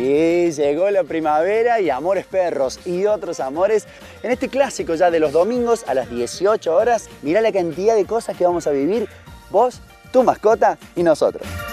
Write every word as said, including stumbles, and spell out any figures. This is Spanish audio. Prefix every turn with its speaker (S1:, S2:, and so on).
S1: Sí, llegó la primavera y Amores Perros y otros amores. En este clásico ya de los domingos a las dieciocho horas, mirá la cantidad de cosas que vamos a vivir, vos, tu mascota y nosotros.